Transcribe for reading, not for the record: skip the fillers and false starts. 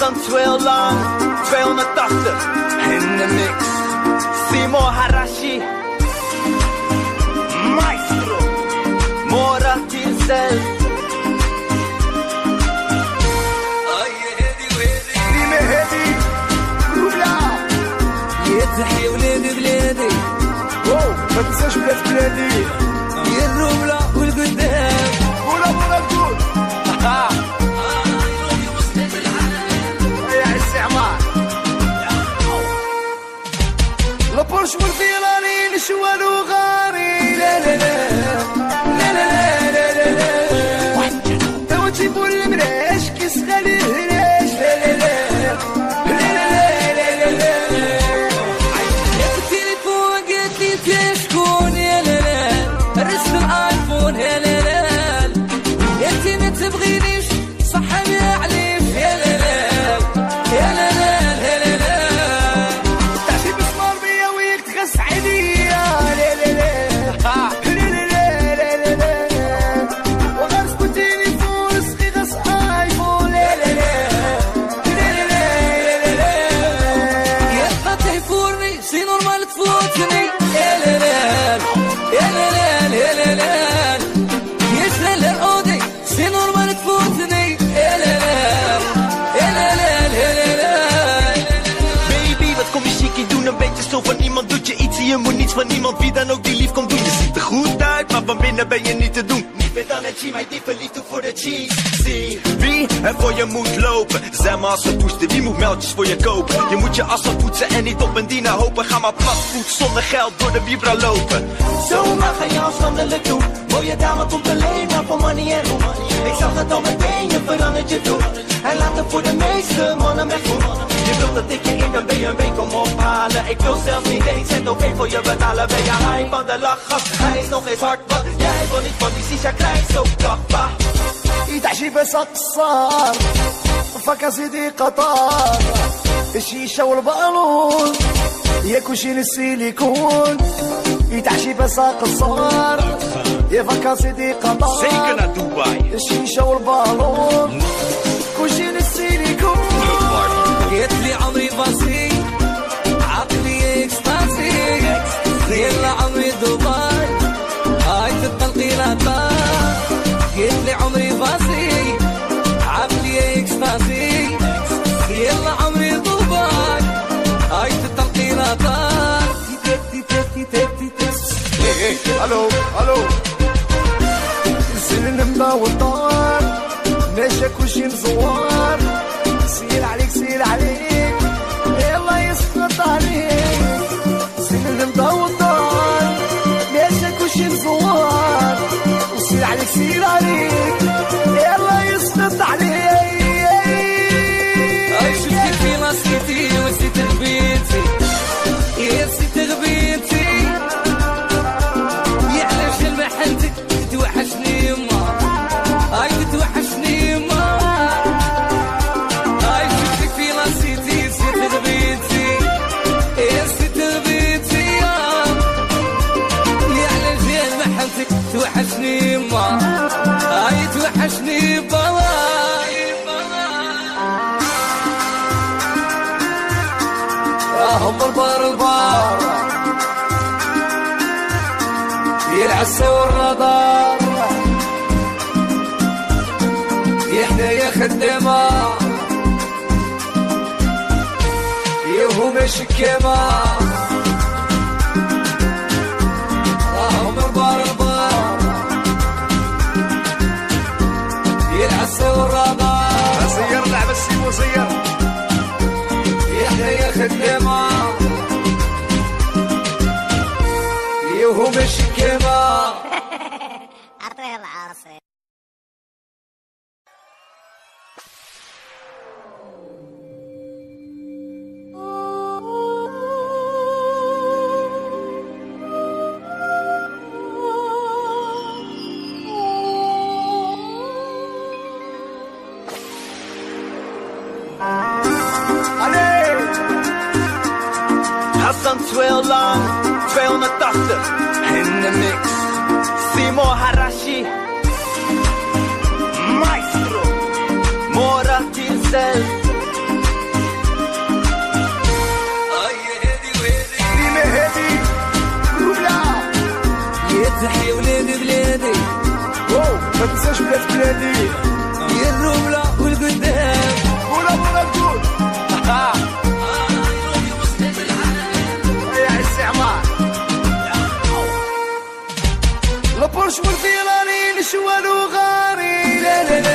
Hassan 2 lang, 280 in de mix. Simo Harashi, Maestro, Mora Tinsel. ريمي هادي رولا يتحيا ولادي بلادي ما تنساش بلادي يا الروبلة والقدام ولا الجود يا السعمار لابورش والفيراري نشوان وغاري لا لا لا لا لا لا لا لا توا تجيبوا المراش كيسخالي الهراش لا لا لا لا لا لا لا يا في التليفون قالت لي انت شكون يا لا لا الرسم الايفون يا لا لا يا انت ما تبغينيش صح ما عليك يا لا لا يا لا لا يا لا لا تعشي بسمار بيا وياك تغس عليا لا لا لا Van niemand doet je iets, je moet niets van niemand. Wie dan ook die lief komt doen. Je ziet er goed uit, maar van binnen ben je niet te doen. Niet meer dan een G, maar die verliefd voor de cheese. Zie wie er voor je moet lopen. Zeg maar als we poesten, wie moet meldjes voor je kopen. Je moet je afstand poetsen en niet op een dienaar hopen. Ga maar platvoet zonder geld door de vibra lopen. Zomaar ga je afstandelijk doen. Mooie dame komt alleen maar voor money en roem. Ik zag het al meteen, je verandert je doen. Hij laat het voor de meeste mannen wegvoeren. Je wilt dat ik je in een BMW kom ophalen. Ik wil zelfs niet eens het ook voor je betalen. Ben je high van de lachgas? Hij is nog eens hard, wat jij wil niet van die sisha krijgt zo kappa. يتعشي بس قصار فكا سيدي قطار الشيشة والبالون يا كوشين السيليكون يتعشي بس قصار يا فكا سيدي قطار Zeker naar Dubai. الشيشة والبالون كوشين السيليكون قلت لي عمري بسيط عقلي اكستاسي يلا عمري دبي هاي التنقيلات قلت لي عمري بسيط عقلي اكستاسي يلا عمري دبي هاي التنقيلات الو الو السلم والدار ماشي كلشي مزوار سير عليك سير عليك يلا يسقط عليك سلم والدار ماشي كلشي مزوار وسير عليك سير عليك يلا يسقط عليك هاي شفتي في ناسيتي ونسيت غبيتي يا نسيت غبيتي يا علاش المحنتك تتوحشني يما هاي تتوحشني يما هاي شفتك في ناسيتي نسيت غبيتي يا نسيت غبيتي يا علاش المحنتك توحشني يما هاي توحشني بلاي هم البار يلعس والرضا يحدى يا خدمة يهو مش كيما هم البار يلعس والرضا سير لعب السيمو سير يحدى يا خدمة يهو مش كيما أعطيه العاصي Hassan 2 lang, 280 in de mix. Simo Harashi, Maestro, Mora Tinsel. تحيا ولاد بلادي ما تنساش بلادي يا الرملة والقدام بولا تقول يا السعمار لابورش والفيراري نشوى وغاري لا لا